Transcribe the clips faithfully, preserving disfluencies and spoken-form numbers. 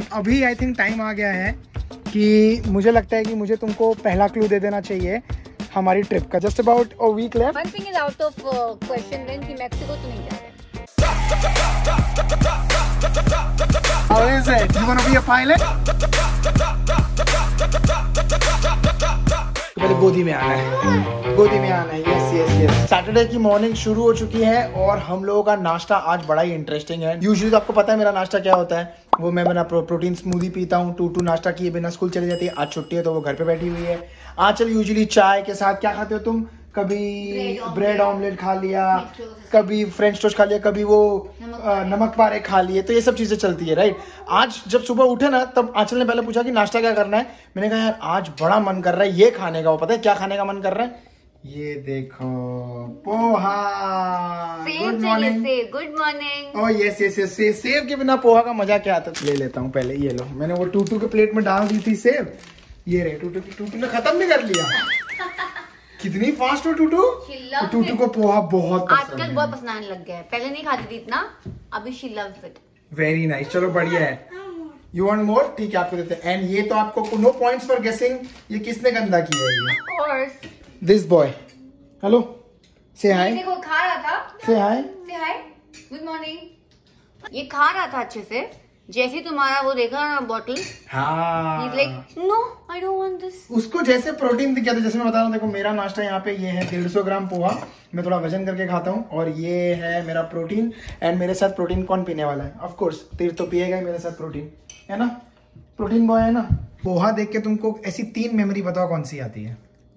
अभी I think time आ गया है कि मुझे लगता है कि मुझे तुमको पहला क्लू दे देना चाहिए हमारी ट्रिप का। Just about a week left. One thing is out of question then कि मैक्सिको तो नहीं जा रहे। How is it? You want to be a pilot? तो पहले गोदी में आना है, गोदी में आना है। Yes yes yes. सैटरडे की मॉर्निंग शुरू हो चुकी है और हम लोगों का नाश्ता आज बड़ा ही इंटरेस्टिंग है। यूजुअली तो आपको पता है मेरा नाश्ता क्या होता है, वो मैं बिना प्रो, प्रोटीन स्मूदी पीता हूँ। टू टू नाश्ता किए बिना स्कूल चली जाती है। आज छुट्टी है तो वो घर पे बैठी हुई है। आज चल यूजुअली चाय के साथ क्या खाते हो तुम? कभी ब्रेड ऑमलेट खा लिया, कभी फ्रेंच टोस्ट खा लिया, कभी वो नमक पारे खा लिए, तो ये सब चीजें चलती है राइट। आज जब सुबह उठे ना तब आंचल ने पहले पूछा कि नाश्ता क्या करना है। मैंने कहा यार आज बड़ा मन कर रहा है ये खाने का। वो पता है क्या खाने का मन कर रहा है? ये देखो poha. Good morning. Good morning. Oh yes yes yes. Sev के बिना पोहा का मजा क्या आता है? ले लेता हूँ पहले, ये लो। मैंने वो टूटू के प्लेट में डाल दी थी सेव। ये रहे टूटू की। टूटू ने खत्म भी कर लिया। कितनी फास्ट हो टूटू। टूटू को पोहा बहुत पसंद है। आजकल बहुत पसंद आने लग गया है, पहले नहीं खाती थी इतना, अभी she loves it. Very nice. चलो बढ़िया है। You want more? ठीक है आपको देते हैं। एंड ये तो आपको नो पॉइंट्स फॉर गेसिंग ये किसने गंदा किया है ये। Of course this boy. Hello से हाय। देखो खा रहा था। से हाय। से हाय। Good morning. ये खा रहा था अच्छे से, जैसे तुम्हारा वो देखा ना बॉटल। हाँ। Like no I don't want this. उसको जैसे प्रोटीन दिखा था। जैसे मैं बता रहा हूँ देखो मेरा नाश्ता यहाँ पे ये है डेढ़ सौ ग्राम पोहा। मैं थोड़ा वजन करके खाता हूँ और ये है मेरा प्रोटीन। एंड मेरे साथ प्रोटीन कौन पीने वाला है? ऑफ कोर्स तीर तो पिएगा ही मेरे साथ प्रोटीन, है ना? प्रोटीन बॉय है ना। पोहा देख के तुमको ऐसी तीन मेमोरी बताओ कौन सी आती है?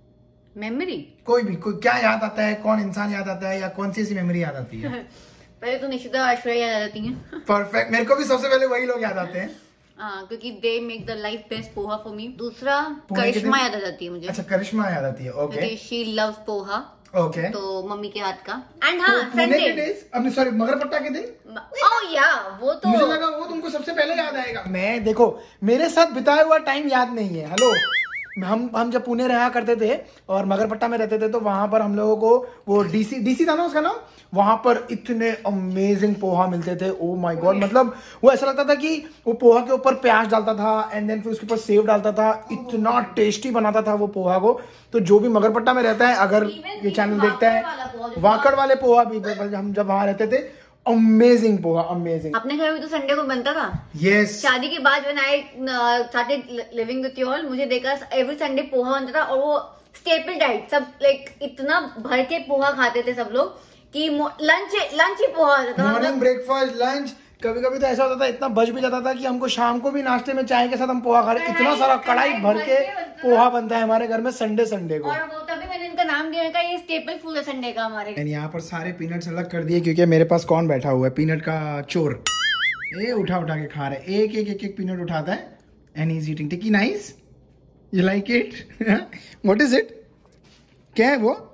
मेमोरी कोई भी, कोई क्या याद आता है? कौन इंसान याद आता है या कौन सी ऐसी मेमोरी याद आती है? पहले तो निशिता ऐश्वर्या याद आती हैं। परफेक्ट। मेरे को भी सबसे पहले वही लोग याद आते हैं। हाँ, क्योंकि they make the life best poha for me. दूसरा करिश्मा याद आ जाती है मुझे। अच्छा करिश्मा याद आती है। Okay. She loves poha. Okay. तो मम्मी के हाथ का। एंड हाँ संडे। अपने सॉरी मगरपट्टा के दिन। ओह या वो तो मुझे लगा वो तुमको सबसे पहले याद आएगा। मैं देखो मेरे साथ बिताया हुआ टाइम याद नहीं है। हेलो हम हम जब पुणे रहा करते थे और मगरपट्टा में रहते थे तो वहां पर हम लोगों को वो डीसी डीसी था ना उसका नाम, वहां पर इतने अमेजिंग पोहा मिलते थे। ओ माय गॉड, मतलब वो ऐसा लगता था कि वो पोहा के ऊपर प्याज डालता था एंड देन फिर उसके ऊपर सेव डालता था। इतना टेस्टी बनाता था वो पोहा को। तो जो भी मगरपट्टा में रहता है अगर ये चैनल देखता है, वाकड़ वाले पोहा भी हम जब वहां रहते थे, अमेजिंग पोहा अमेजिंग। अपने घर में तो संडे को बनता था। Yes yes. शादी के बाद when I started living with you all, मुझे देखा एवरी संडे पोहा बनता था और वो स्टेपल डाइट सब लाइक इतना भर के पोहा खाते थे सब लोग कि लंच लंच ही पोहा होता था। Morning breakfast lunch. कभी कभी तो ऐसा होता था इतना बच भी जाता था कि हमको शाम को भी नाश्ते में चाय के साथ हम पोहा खा रहे। इतना सारा कढ़ाई भर के पोहा बनता है हमारे घर में संडे संडे को। और वो तभी मैंने इनका नाम दिया था, ये स्टेपल फूड है संडे का हमारे। यहाँ पर सारे पीनट्स अलग कर दिए क्योंकि मेरे पास कौन बैठा हुआ है पीनट का चोर। ये उठा उठा के खा रहा है। एक एक एक एक पीनट उठाता है and he is eating. Tikki nice, you like it? What is it? क्या है वो?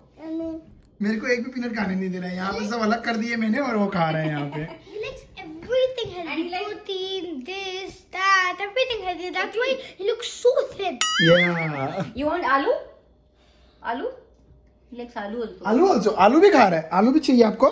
मेरे को एक भी पीनट खाने नहीं दे रहा है। यहाँ पे सब अलग कर दिए मैंने और वो खा रहे हैं यहाँ पे। Everything has protein, this, that, everything has it. That's why he looks so thin. Yeah. You want आलू? आलू? He likes आलू also. आलू also. आलू भी खा रहा है। आलू भी चाहिए आपको?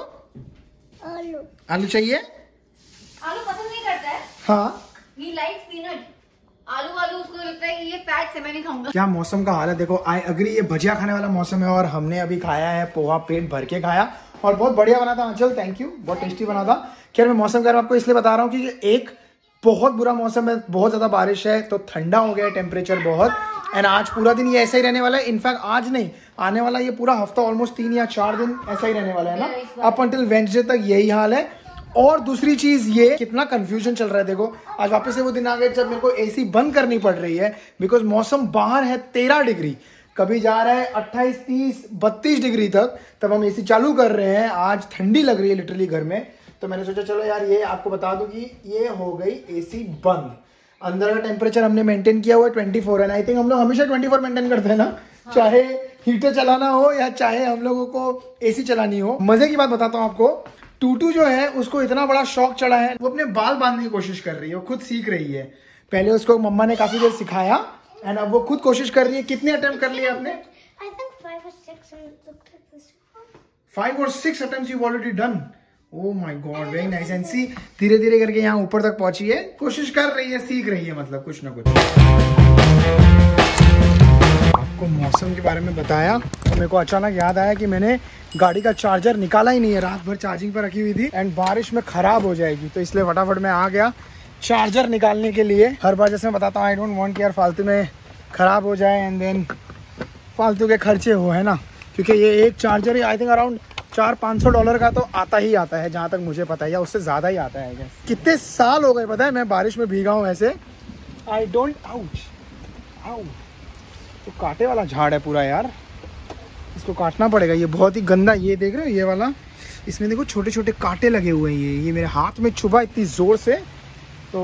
आलू। आलू चाहिए? आलू पसंद नहीं करता है? हाँ। He likes peanut. आलू आलू उसको लगता है कि ये फैट से मैं नहीं खाऊंगा। क्या मौसम का हाल है देखो। आई अग्री ये भजिया खाने वाला मौसम है और हमने अभी खाया है पोहा, पेट भर के खाया और बहुत बढ़िया बना था अंचल, थैंक यू, बहुत टेस्टी बना था। खैर मैं मौसम के बारे में आपको इसलिए बता रहा हूँ कि एक बहुत बुरा मौसम है, बहुत ज्यादा बारिश है तो ठंडा हो गया है टेम्परेचर बहुत। एंड आज पूरा दिन ये ऐसा ही रहने वाला है। इनफैक्ट आज नहीं, आने वाला ये पूरा हफ्ता ऑलमोस्ट तीन या चार दिन ऐसा ही रहने वाला है ना, अप अंटिल वेडनेसडे तक यही हाल है। और दूसरी चीज ये कितना कंफ्यूजन चल रहा है देखो। आज वापस से वो दिन आ गए जब मेरे को एसी बंद करनी पड़ रही है बिकॉज मौसम बाहर है तेरह डिग्री, कभी जा रहा है अट्ठाईस तीस बत्तीस डिग्री तक, तब हम एसी चालू कर रहे हैं। आज ठंडी लग रही है लिटरली घर में। तो मैंने सोचा चलो यार ये आपको बता दूं कि ये हो गई एसी बंद। अंदर का टेम्परेचर हमने मेंटेन किया हुआ है twenty four and I think हम लोग हमेशा ट्वेंटी फोर मेंटेन करते हैं ना, हाँ। चाहे हीटर चलाना हो या चाहे हम लोगों को एसी चलानी हो। मजे की बात बताता हूँ आपको, टूटू जो है उसको इतना बड़ा शौक चढ़ा है, वो अपने बाल बांधने की कोशिश कर रही है, वो खुद सीख रही है। पहले उसको मम्मा ने काफी देर सिखाया एंड अब वो खुद कोशिश कर रही है। कितने अटेम्प्ट कर लिए आपने? I think five or six and looked at this one. Five or six attempts you've already done. Oh my god, very nice. And see धीरे धीरे करके यहाँ ऊपर तक पहुंची है, कोशिश कर रही है, सीख रही है, मतलब कुछ ना कुछ। आपको मौसम के बारे में बताया तो मेरे को अचानक याद आया कि मैंने गाड़ी का चार्जर निकाला ही नहीं है, रात भर चार्जिंग पर रखी हुई थी एंड बारिश में खराब हो जाएगी, तो इसलिए फटाफट मैं आ गया चार्जर निकालने के लिए। हर बार जैसे मैं बताता हूँ, आई डोंट वांट कि यार फालतू में खराब हो जाए एंड देन फालतू के खर्चे हो, है ना, क्योंकि ये एक चार्जर ही आई थिंक अराउंड चार पाँच सौ डॉलर का तो आता ही आता है, जहाँ तक मुझे पता है, या उससे ज़्यादा ही आता है। कितने साल हो गए पता है मैं बारिश में भीगा हूँ ऐसे। आई डोंट आउच आउ तो कांटे वाला झाड़ है पूरा यार, इसको काटना पड़ेगा। ये बहुत ही गंदा, ये देख रहे हो ये वाला, इसमें देखो छोटे छोटे कांटे लगे हुए हैं। ये ये मेरे हाथ में चुभा इतनी ज़ोर से, तो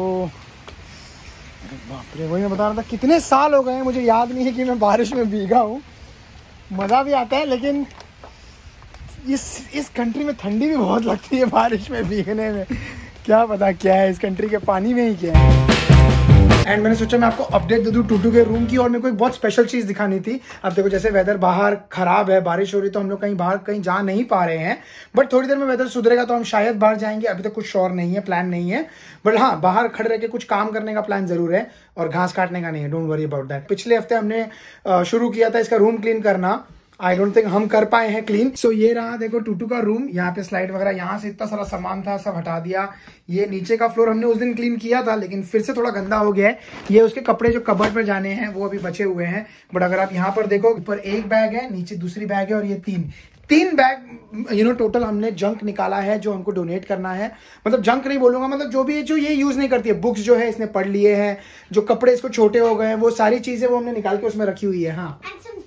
बाप रे, वही मैं बता रहा था कितने साल हो गए हैं, मुझे याद नहीं है कि मैं बारिश में भीगा हूँ। मज़ा भी आता है, लेकिन इस इस कंट्री में ठंडी भी बहुत लगती है बारिश में भीगने में। क्या पता क्या है इस कंट्री के पानी में ही क्या है। एंड मैंने सोचा मैं आपको अपडेट दे दूं टूटू के रूम की, और मेरे को एक बहुत स्पेशल चीज़ दिखानी थी। अब देखो जैसे वेदर बाहर खराब है, बारिश हो रही, तो हम लोग कहीं बाहर कहीं जा नहीं पा रहे हैं, बट थोड़ी देर में वेदर सुधरेगा तो हम शायद बाहर जाएंगे। अभी तक कुछ श्योर नहीं है, प्लान नहीं है, बट हाँ बाहर खड़े रह के कुछ काम करने का प्लान जरूर है, और घास काटने का नहीं है। Don't worry about that. पिछले हफ्ते हमने शुरू किया था इसका रूम क्लीन करना, आई डोंट थिंक हम कर पाए हैं क्लीन। सो so, ये रहा देखो टूटू का रूम, यहाँ पे स्लाइड वगैरह, यहाँ से इतना सारा सामान था सब हटा दिया। ये नीचे का फ्लोर हमने उस दिन क्लीन किया था, लेकिन फिर से थोड़ा गंदा हो गया है। ये उसके कपड़े जो कबर्ड पर जाने हैं वो अभी बचे हुए हैं, बट अगर आप यहाँ पर देखो, ऊपर एक बैग है, नीचे दूसरी बैग है, और ये तीन तीन बैग यू नो टोटल हमने जंक निकाला है जो हमको डोनेट करना है। मतलब जंक नहीं बोलूंगा, मतलब जो भी जो ये यूज नहीं करती है, बुक्स जो है इसने पढ़ लिए हैं, जो कपड़े इसको छोटे हो गए हैं, वो सारी चीजें वो हमने निकाल के उसमें रखी हुई है। हाँ,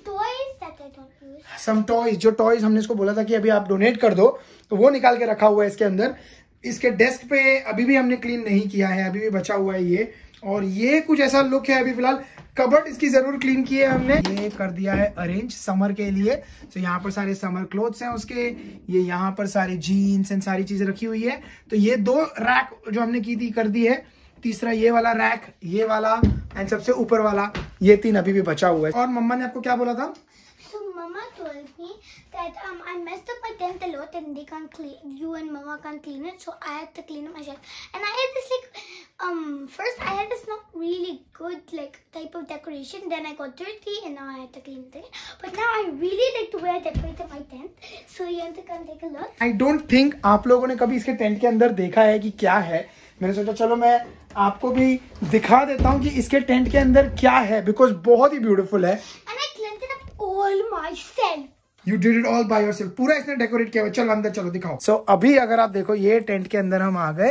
सम टॉयज, जो टॉयज हमने इसको बोला था कि अभी आप डोनेट कर दो, तो वो निकाल के रखा हुआ है इसके अंदर। इसके डेस्क पे अभी भी हमने क्लीन नहीं किया है, अभी भी बचा हुआ है ये, और ये कुछ ऐसा लुक है अभी फिलहाल। कबर्ड इसकी जरूर क्लीन की है हमने, ये कर दिया है अरेंज समर के लिए। तो यहाँ पर सारे समर क्लोथ्स हैं उसके, ये यहाँ पर सारे जीन्स एंड सारी चीजें रखी हुई है। तो ये दो रैक जो हमने की थी कर दी है, तीसरा ये वाला रैक, ये वाला एंड सबसे ऊपर वाला, ये तीन अभी भी बचा हुआ है। और मम्मा ने आपको क्या बोला था? So Mama told me that um I messed up my tent a lot and they can't clean, you and Mama can't clean it, so I had to clean it myself. And I had this like um first I had this not really good like type of decoration, then I got dirty and now I had to clean it. But now I really like the way I decorated my tent, so you have to come take a look. I don't think आप लोगों ने कभी इसके tent के अंदर देखा है कि क्या है। मैंने सोचा चलो मैं आपको भी दिखा देता हूँ कि इसके टेंट के अंदर क्या है, बिकॉज बहुत ही ब्यूटीफुल है। And I cleaned it up all myself. You did it all by yourself. पूरा इसने डेकोरेट किया हुआ। चलो अंदर चलो दिखाओ। सो so, अभी अगर आप देखो ये टेंट के अंदर हम आ गए।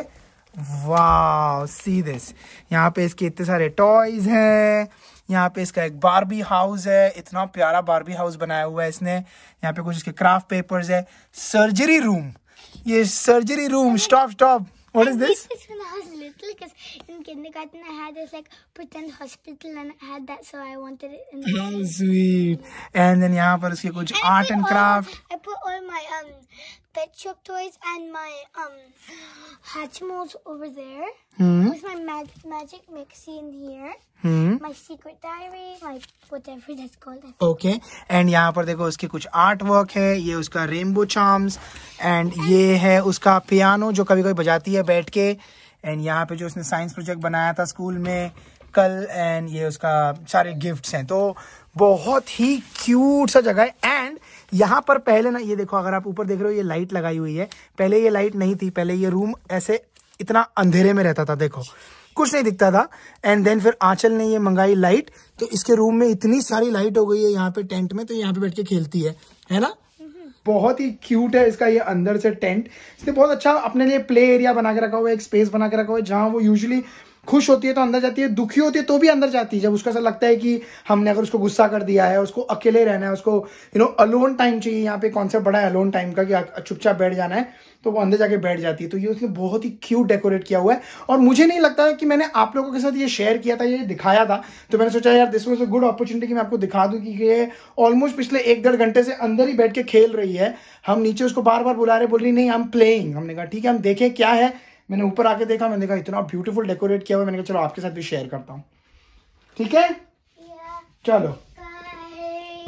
वाओ, सी दिस, यहाँ पे इसके इतने सारे टॉयज हैं, यहाँ पे इसका एक बारबी हाउस है, इतना प्यारा बारबी हाउस बनाया हुआ है इसने। यहाँ पे कुछ इसके क्राफ्ट पेपर्स है। सर्जरी रूम, ये surgery room, stop stop, what is this? This when I was little, because in kindergarten I had this like pretend hospital and I had that, so I wanted it. In How sweet. And then यहाँ पर उसके कुछ and art and all, craft. I put all my um pet shop toys and my um Hatchimals over there. Hmm. With my mag magic mixie in here. Hmm. My secret diary, my whatever that's called. Okay okay. And यहाँ पर देखो उसके कुछ art work है, ये उसका rainbow charms, and ये है उसका पियानो जो कभी कभी बजाती है बैठ के, एंड यहाँ पे जो उसने साइंस प्रोजेक्ट बनाया था स्कूल में कल, एंड ये उसका सारे गिफ्ट्स हैं। तो बहुत ही क्यूट सा जगह है। एंड यहाँ पर पहले ना, ये देखो अगर आप ऊपर देख रहे हो ये लाइट लगाई हुई है, पहले ये लाइट नहीं थी, पहले ये रूम ऐसे इतना अंधेरे में रहता था, देखो कुछ नहीं दिखता था। एंड देन फिर आंचल ने ये मंगाई लाइट, तो इसके रूम में इतनी सारी लाइट हो गई है यहाँ पे टेंट में, तो यहाँ पे बैठ के खेलती है है ना। बहुत ही क्यूट है इसका ये अंदर से टेंट। इसने बहुत अच्छा अपने लिए प्ले एरिया बना के रखा हुआ है, एक स्पेस बना के रखा हुआ है जहाँ वो यूजुअली खुश होती है तो अंदर जाती है, दुखी होती है तो भी अंदर जाती है। जब उसको ऐसा लगता है कि हमने अगर उसको गुस्सा कर दिया है, उसको अकेले रहना है, उसको यू नो अलोन टाइम चाहिए, यहाँ पे कॉन्सेप्ट बड़ा है अलोन टाइम का कि चुपचाप बैठ जाना है, तो वो अंदर जाके बैठ जाती है। तो ये उसने बहुत ही क्यूट डेकोरेट किया हुआ है, और मुझे नहीं लगता है कि मैंने आप लोगों के साथ ये शेयर किया था, ये दिखाया था, तो मैंने सोचा यार this was a good opportunity कि मैं आपको दिखा दूं कि ये ऑलमोस्ट पिछले एक डेढ़ घंटे से अंदर ही बैठ के खेल रही है। हम नीचे उसको बार बार बुला रहे, बोल रही नहीं आई एम प्लेइंग। हमने कहा ठीक है हम देखें क्या है। मैंने ऊपर आके देखा, मैंने देखा इतना ब्यूटीफुल डेकोरेट किया हुआ है, मैंने कहा चलो आपके साथ भी शेयर करता हूँ, ठीक है Yeah. चलो। Bye.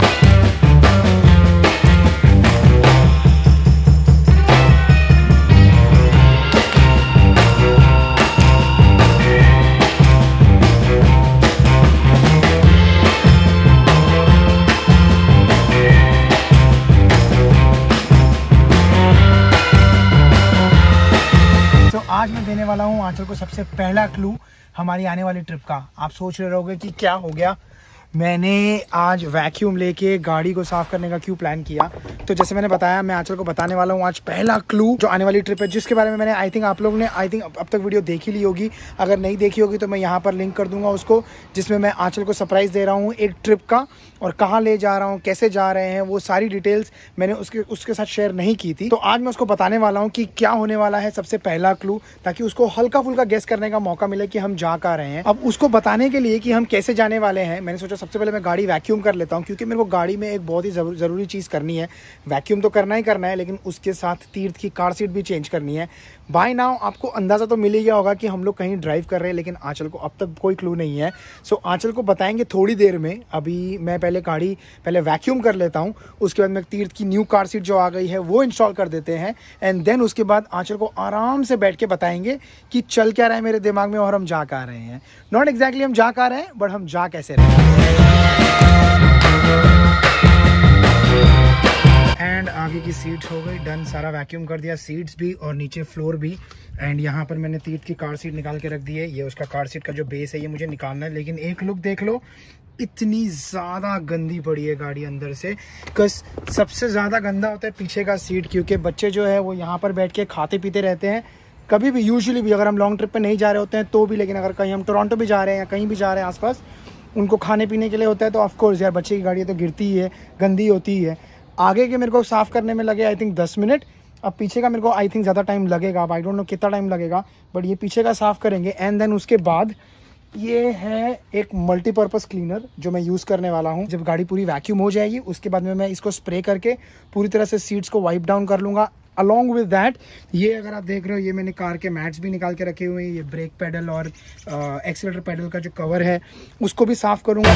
वाला हूँ आंचल को सबसे पहला क्लू हमारी आने वाली ट्रिप का। आप सोच रहे होगे कि क्या हो गया, मैंने आज वैक्यूम लेके गाड़ी को साफ करने का क्यों प्लान किया। तो जैसे मैंने बताया, मैं आंचल को बताने वाला हूँ आज पहला क्लू जो आने वाली ट्रिप है, जिसके बारे में मैंने आई थिंक आप लोगों ने आई थिंक अब तक वीडियो देखी ली होगी। अगर नहीं देखी होगी तो मैं यहाँ पर लिंक कर दूंगा उसको, जिसमें मैं आंचल को सरप्राइज दे रहा हूँ एक ट्रिप का, और कहाँ ले जा रहा हूँ, कैसे जा रहे हैं, वो सारी डिटेल्स मैंने उसके उसके साथ शेयर नहीं की थी। तो आज मैं उसको बताने वाला हूँ कि क्या होने वाला है सबसे पहला क्लू, ताकि उसको हल्का फुल्का गेस करने का मौका मिले कि हम जा कहाँ रहे हैं। अब उसको बताने के लिए कि हम कैसे जाने वाले हैं, मैंने सोचा सबसे पहले मैं गाड़ी वैक्यूम कर लेता हूँ, क्योंकि मेरे को गाड़ी में एक बहुत ही जरूरी चीज़ करनी है। वैक्यूम तो करना ही करना है, लेकिन उसके साथ तीर्थ की कार सीट भी चेंज करनी है। बाय नाउ आपको अंदाजा तो मिल ही गया होगा कि हम लोग कहीं ड्राइव कर रहे हैं, लेकिन आंचल को अब तक कोई क्लू नहीं है। सो आंचल को बताएंगे थोड़ी देर में। अभी मैं पहले गाड़ी पहले वैक्यूम कर लेता हूँ, उसके बाद मैं तीर्थ की न्यू कार सीट जो आ गई है वो इंस्टॉल कर देते हैं, एंड देन उसके बाद आंचल को आराम से बैठ के बताएंगे कि चल क्या रहा है मेरे दिमाग में और हम जा कहाँ रहे हैं। नॉट एग्जैक्टली हम जा कहाँ रहे हैं, बट हम जा कैसे रहे हैं। एंड आगे की सीट्स हो गई डन, सारा वैक्यूम कर दिया, सीट्स भी और नीचे फ्लोर भी। एंड यहाँ पर मैंने तीर्थ की कार सीट निकाल के रख दी है। ये उसका कार सीट का जो बेस है ये मुझे निकालना है, लेकिन एक लुक देख लो, इतनी ज़्यादा गंदी पड़ी है गाड़ी अंदर से। कस सबसे ज़्यादा गंदा होता है पीछे का सीट, क्योंकि बच्चे जो है वो यहाँ पर बैठ के खाते पीते रहते हैं कभी भी, यूजुअली भी अगर हम लॉन्ग ट्रिप पे नहीं जा रहे होते हैं तो भी, लेकिन अगर कहीं हम टोरंटो भी जा रहे हैं या कहीं भी जा रहे हैं आसपास, उनको खाने पीने के लिए होता है। तो ऑफकोर्स यार बच्चे की गाड़ी तो गिरती ही है, गंदी होती ही है। आगे के मेरे को साफ़ करने में लगे आई थिंक दस मिनट। अब पीछे का मेरे को आई थिंक ज़्यादा टाइम लगेगा, अब आई डोंट नो कितना टाइम लगेगा, बट ये पीछे का साफ़ करेंगे। एंड देन उसके बाद ये है एक मल्टीपर्पज़ क्लीनर जो मैं यूज़ करने वाला हूँ। जब गाड़ी पूरी वैक्यूम हो जाएगी उसके बाद में मैं इसको स्प्रे करके पूरी तरह से सीट्स को वाइप डाउन कर लूँगा। अलॉन्ग विद दैट, ये अगर आप देख रहे हो, ये मैंने कार के मैट्स भी निकाल के रखे हुए हैं। ये ब्रेक पेडल और एक्सीलरेटर पेडल का जो कवर है उसको भी साफ़ करूँगा।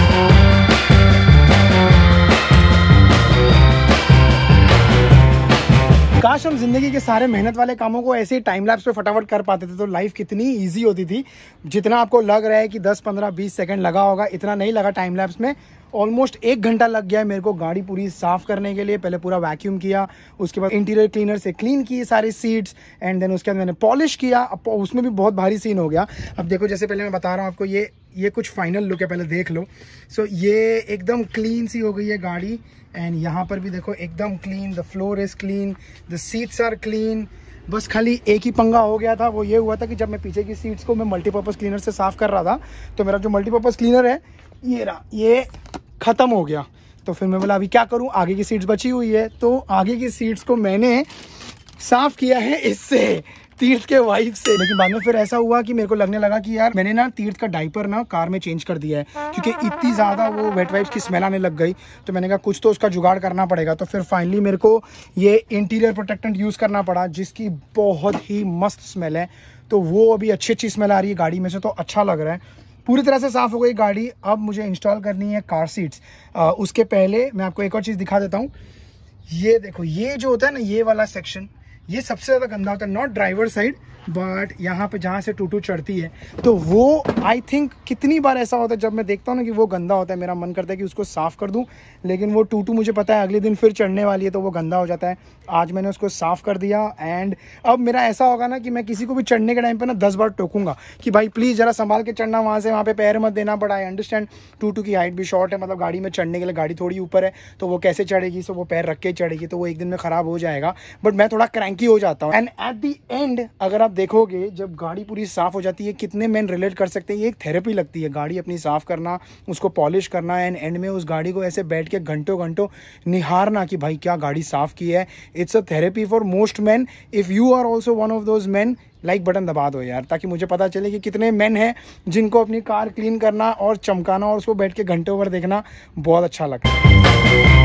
काश हम जिंदगी के सारे मेहनत वाले कामों को ऐसे ही टाइम लैप्स पे फटाफट कर पाते थे तो लाइफ कितनी इजी होती थी। जितना आपको लग रहा है कि दस पंद्रह बीस सेकंड लगा होगा, इतना नहीं लगा टाइम लैप्स में। ऑलमोस्ट एक घंटा लग गया है मेरे को गाड़ी पूरी साफ करने के लिए। पहले पूरा वैक्यूम किया, उसके बाद इंटीरियर क्लीनर से क्लीन की सारी सीट्स, एंड देन उसके बाद मैंने पॉलिश किया। अब उसमें भी बहुत भारी सीन हो गया। अब देखो, जैसे पहले मैं बता रहा हूँ आपको, ये ये कुछ फाइनल लुक है, पहले देख लो। सो so, ये एकदम क्लीन सी हो गई है गाड़ी। एंड यहाँ पर भी देखो एकदम clean, the floor is clean, the seats are clean. बस खाली एक ही पंगा हो गया था, वो ये हुआ था कि जब मैं पीछे की सीट्स को मैं मल्टीपर्पज़ क्लीनर से साफ़ कर रहा था तो मेरा जो मल्टीपर्पज़ क्लीनर है ये रहा, ये ख़त्म हो गया। तो फिर मैं बोला अभी क्या करूं, आगे की सीट्स बची हुई है, तो आगे की सीट्स को मैंने साफ़ किया है इससे, तीर्थ के वाइफ से। लेकिन बाद में फिर ऐसा हुआ कि मेरे को लगने लगा कि यार मैंने ना तीर्थ का डायपर ना कार में चेंज कर दिया है, क्योंकि इतनी ज़्यादा वो वेट वाइप्स की स्मेल आने लग गई। तो मैंने कहा कुछ तो उसका जुगाड़ करना पड़ेगा। तो फिर फाइनली मेरे को ये इंटीरियर प्रोटेक्टेंट यूज़ करना पड़ा, जिसकी बहुत ही मस्त स्मेल है। तो वो अभी अच्छी अच्छी स्मेल आ रही है गाड़ी में से, तो अच्छा लग रहा है। पूरी तरह से साफ़ हो गई गाड़ी। अब मुझे इंस्टॉल करनी है कार सीट्स। उसके पहले मैं आपको एक और चीज़ दिखा देता हूँ। ये देखो, ये जो होता है ना, ये वाला सेक्शन, ये सबसे ज़्यादा गंदा होता है। नॉट ड्राइवर साइड, बट यहाँ पे जहाँ से टूटू चढ़ती है, तो वो आई थिंक कितनी बार ऐसा होता है जब मैं देखता हूँ ना कि वो गंदा होता है, मेरा मन करता है कि उसको साफ़ कर दूँ, लेकिन वो टूटू मुझे पता है अगले दिन फिर चढ़ने वाली है तो वो गंदा हो जाता है। आज मैंने उसको साफ़ कर दिया। एंड अब मेरा ऐसा होगा ना कि मैं किसी को भी चढ़ने के टाइम पे ना दस बार टोकूंगा कि भाई प्लीज़ ज़रा संभाल के चढ़ना, वहाँ से वहाँ पे पैर मत देना। बट आई अंडरस्टैंड टूटू की हाइट भी शॉर्ट है, मतलब गाड़ी में चढ़ने के लिए गाड़ी थोड़ी ऊपर है, तो वो कैसे चढ़ेगी, सो वो पैर रख के चढ़ेगी, तो वो एक दिन में ख़राब हो जाएगा। बट मैं थोड़ा क्रैंकी हो जाता हूँ। एंड एट दी एंड अगर आप देखोगे, जब गाड़ी पूरी साफ़ हो जाती है, कितने मैन रिलेट कर सकते हैं, ये एक थेरेपी लगती है गाड़ी अपनी साफ़ करना, उसको पॉलिश करना, एंड एंड में उस गाड़ी को ऐसे बैठ के घंटों घंटों निहारना कि भाई क्या गाड़ी साफ़ की है। It's a therapy for most man. If you are also one of those man, like button दबा दो यार, ताकि मुझे पता चले कि कितने मैन हैं जिनको अपनी कार क्लीन करना और चमकाना और उसको बैठ के घंटों भर देखना बहुत अच्छा लगता है।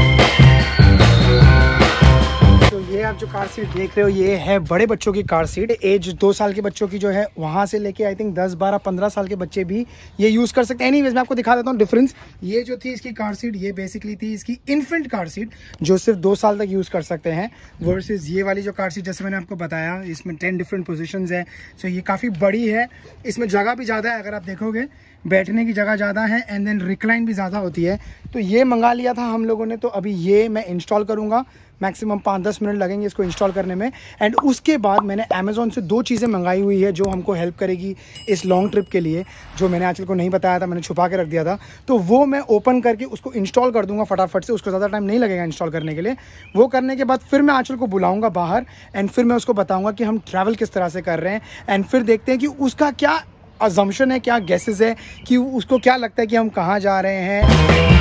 तो ये आप जो कार सीट देख रहे हो, ये है बड़े बच्चों की कार सीट। एज दो साल के बच्चों की जो है, वहाँ से लेके आई थिंक दस बारह पंद्रह साल के बच्चे भी ये यूज़ कर सकते हैं। एनीवेज मैं आपको दिखा देता हूँ डिफरेंस। ये जो थी इसकी कार सीट, ये बेसिकली थी इसकी इन्फेंट कार सीट, जो सिर्फ दो साल तक यूज़ कर सकते हैं, वर्सेस ये वाली जो कार सीट, जैसे मैंने आपको बताया, इसमें टेन डिफरेंट पोजिशन है। सो ये काफ़ी बड़ी है, इसमें जगह भी ज़्यादा है, अगर आप देखोगे बैठने की जगह ज़्यादा है, एंड देन रिक्लाइन भी ज़्यादा होती है। तो ये मंगा लिया था हम लोगों ने, तो अभी ये मैं इंस्टॉल करूँगा। मैक्सिमम पाँच दस मिनट लगेंगे इसको इंस्टॉल करने में। एंड उसके बाद मैंने अमेज़ॉन से दो चीज़ें मंगाई हुई है जो हमको हेल्प करेगी इस लॉन्ग ट्रिप के लिए, जो मैंने आंचल को नहीं बताया था, मैंने छुपा के रख दिया था। तो वो मैं ओपन करके उसको इंस्टॉल कर दूंगा फटाफट से, उसको ज़्यादा टाइम नहीं लगेगा इंस्टॉल करने के लिए। वो करने के बाद फिर मैं आंचल को बुलाऊंगा बाहर एंड फिर मैं उसको बताऊंगा कि हम ट्रैवल किस तरह से कर रहे हैं एंड फिर देखते हैं कि उसका क्या अजम्पशन है, क्या गेसेस है, कि उसको क्या लगता है कि हम कहाँ जा रहे हैं।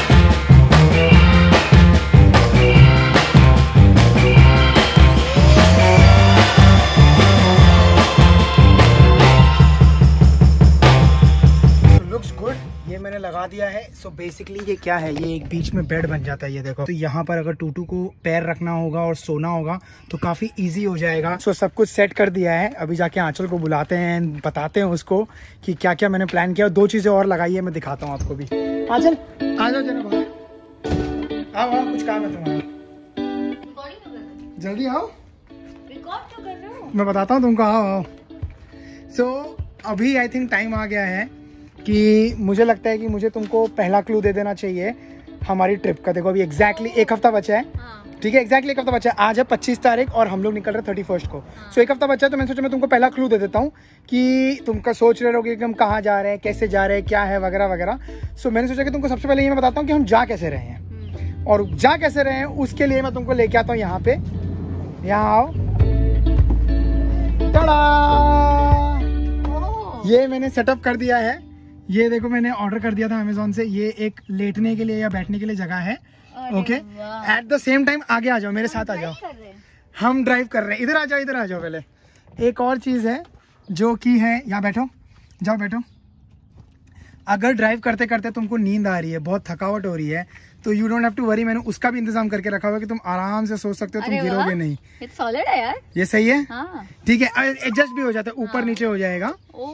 ये मैंने लगा दिया है। सो so बेसिकली ये क्या है, ये एक बीच में बेड बन जाता है, ये देखो। तो यहाँ पर अगर टूटू को पैर रखना होगा और सोना होगा तो काफी इजी हो जाएगा। सो so सब कुछ सेट कर दिया है, अभी जाके आंचल को बुलाते हैं, बताते हैं उसको कि क्या क्या मैंने प्लान किया। दो चीजें और लगाई है, मैं दिखाता हूँ आपको भी। आंचल आ जाओ जरा बाहर, आओ आओ, कुछ काम है तुम्हारा, जल्दी आओ, रिकॉर्ड तो कर रहे हो, मैं बताता हूँ तुमको, आओ आओ। सो so, अभी आई थिंक टाइम आ गया है कि मुझे लगता है कि मुझे तुमको पहला क्लू दे देना चाहिए हमारी ट्रिप का। देखो अभी एग्जैक्टली एक हफ्ता बचा है, ठीक है, एग्जैक्टली एक हफ्ता बचा है। आज है पच्चीस तारीख और हम लोग निकल रहे थर्टी फर्स्ट को। सो so, एक हफ्ता बचा है, तो मैंने सोचा मैं तुमको पहला क्लू दे देता हूँ कि तुमका सोच रहे होगे कि हम कहाँ जा रहे हैं, कैसे जा रहे हैं, क्या है वगैरह वगैरह। सो so, मैंने सोचा कि तुमको सबसे पहले ये मैं बताता हूँ कि हम जा कैसे रहे हैं, और जा कैसे रहे हैं उसके लिए मैं तुमको लेके आता हूँ यहाँ पे। यहाँ आओ, टाडा, ये मैंने सेटअप कर दिया है। ये देखो मैंने ऑर्डर कर दिया था अमेज़ॉन से। ये एक लेटने के लिए या बैठने के लिए जगह है। Okay, at the same time आगे आ जाओ, मेरे साथ आ जाओ, हम ड्राइव कर रहे हैं। इधर आ जाओ, इधर आ जाओ। पहले एक और चीज़ है जो कि है, यहाँ बैठो, जाओ बैठो। अगर ड्राइव करते करते तुमको नींद आ रही है, बहुत थकावट हो रही है, तो you don't have to worry, मैंने उसका भी इंतजाम करके रखा हुआ है कि तुम आराम से सो सकते हो, तुम गिरोगे नहीं। इट्स सॉलिड है यार, ये सही है, हाँ। ठीक है, एडजस्ट भी हो जाता है, ऊपर नीचे हो जाएगा।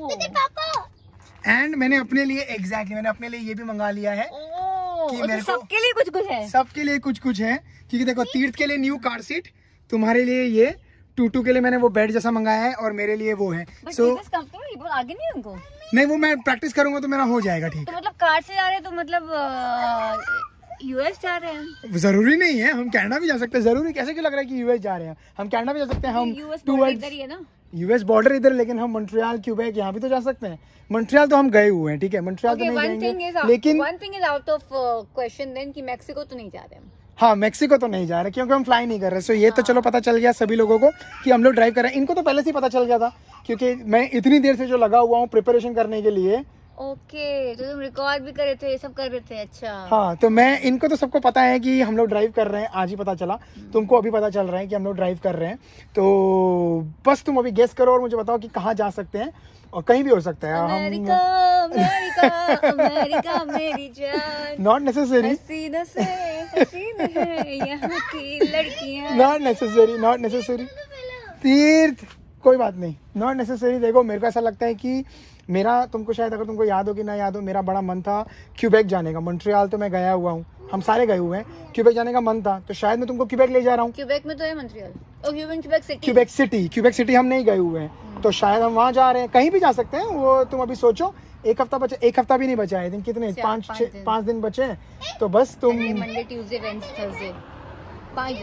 एंड मैंने अपने लिए एग्जैक्टली exactly, मैंने अपने लिए ये भी मंगा लिया है कि मेरे को सबके लिए कुछ कुछ है, सबके लिए कुछ कुछ है। क्योंकि देखो, तीर्थ के लिए न्यू कार सीट, तुम्हारे लिए ये, टूटू के लिए मैंने वो बेड जैसा मंगाया है, और मेरे लिए वो है। सो so, आगे नहीं उनको नहीं, वो मैं प्रैक्टिस करूंगा तो मेरा हो जाएगा, ठीक। तो मतलब कार से जा रहे हैं तो मतलब यूएस जा रहे हैं? जरूरी नहीं है, हम कनाडा भी जा सकते हैं। जरूरी कैसे क्यों लग रहा है कि यूएस जा रहे हैं? हम कनाडा भी जा सकते हैं। हम यूएस बॉर्डर इधर ही है ना, यूएस बॉर्डर इधर, लेकिन हम मॉन्ट्रियल, क्यूबेक यहाँ भी तो जा सकते हैं। मॉन्ट्रियल तो हम गए हुए हैं, ठीक है, मॉन्ट्रियल तो नहीं जाएंगे, लेकिन one thing is out of question then कि मेक्सिको तो नहीं जा रहे हम। हाँ, मेक्सिको तो नहीं जा रहे क्योंकि हम फ्लाई नहीं कर रहे। सो ये तो चलो पता चल गया सभी लोगों को कि हम लोग ड्राइव कर रहे हैं। इनको तो पहले से ही पता चल गया था, क्योंकि मैं इतनी देर से जो लगा हुआ हूँ प्रिपरेशन करने के लिए। ओके, तो तुम रिकॉर्ड भी कर रहे थे, ये सब कर रहे थे, अच्छा। हाँ, तो मैं, इनको तो सबको पता है कि हम लोग ड्राइव कर रहे हैं, आज ही पता चला, तुमको अभी पता चल रहा है कि हम लोग ड्राइव कर रहे हैं। तो बस तुम अभी गेस करो और मुझे बताओ कि कहाँ जा सकते हैं, और कहीं भी हो सकता है। अमेरिका, अमेरिका, अमेरिका मेरी जान, नॉट नेसेसरी, हसीन से हसीन है यहाँ की लड़कियाँ, नॉट नेसेसरी, नॉट नेसेसरी। तीर्थ कोई बात नहीं, नॉट नेसेसरी। देखो, मेरे को ऐसा लगता है कि मेरा, तुमको शायद, अगर तुमको याद हो कि ना याद हो, मेरा बड़ा मन था क्यूबेक जाने का। मॉन्ट्रियल तो मैं गया हुआ हूँ, हम सारे गए हुए हैं। क्यूबेक जाने का मन था, तो शायद मैं तुमको क्यूबेक ले जा रहा हूँ। क्यूबेक में तो है मॉन्ट्रियल, और Quebec city, Quebec city, Quebec city हम नहीं गए हुए हैं, तो शायद हम वहाँ जा रहे हैं। कहीं भी जा सकते हैं, वो तुम अभी सोचो। एक हफ्ता बचा, एक हफ्ता भी नहीं बचा है, दिन कितने, पाँच छः पाँच दिन बचे हैं। तो बस तुम मंडे, ट्यूसडे, वेडनेसडे, थर्सडे, पाँच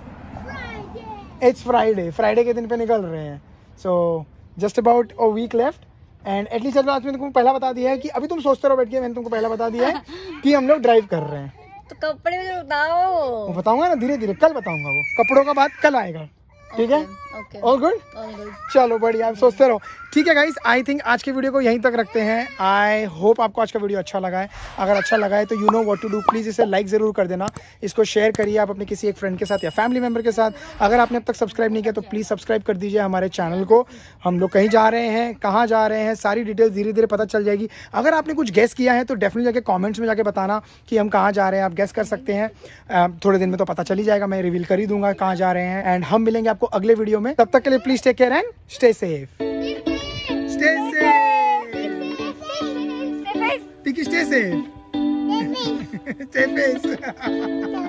दिन। इट्स फ्राइडे, फ्राइडे के दिन पे निकल रहे हैं। So just about a week left. And at least आज मैंने तुमको पहला बता दिया है कि अभी तुम सोचते रहो बैठ के, मैंने तुमको पहला बता दिया है कि हम लोग ड्राइव कर रहे हैं। तो कपड़े में बताओ, वो बताऊंगा ना, धीरे धीरे कल बताऊंगा, वो कपड़ों का बात कल आएगा, ठीक है। ऑल गुड, चलो बढ़िया, आप सोचते रहो, ठीक है गाइस। आई थिंक आज के वीडियो को यहीं तक रखते हैं। आई होप आपको आज का वीडियो अच्छा लगा है। अगर अच्छा लगा है तो you know what to do, please इसे लाइक जरूर कर देना, इसको शेयर करिए आप अपने किसी एक फ्रेंड के साथ या फैमिली मेंबर के साथ। अगर आपने अब तक सब्सक्राइब नहीं किया तो प्लीज सब्सक्राइब कर दीजिए हमारे चैनल को। हम लोग कहीं जा रहे हैं, कहाँ जा रहे हैं, सारी डिटेल्स धीरे धीरे पता चल जाएगी। अगर आपने कुछ गेस किया है तो डेफिनेटली जाके कॉमेंट्स में जाके बताना कि हम कहाँ जा रहे हैं, आप गेस कर सकते हैं। थोड़े दिन में तो पता चल ही जाएगा, मैं रिवील कर ही दूंगा कहाँ जा रहे हैं। एंड हम मिलेंगे आपको अगले वीडियो में, तब तक के लिए please take care and stay safe. Stay safe. Stay safe. Stay safe. Stay safe.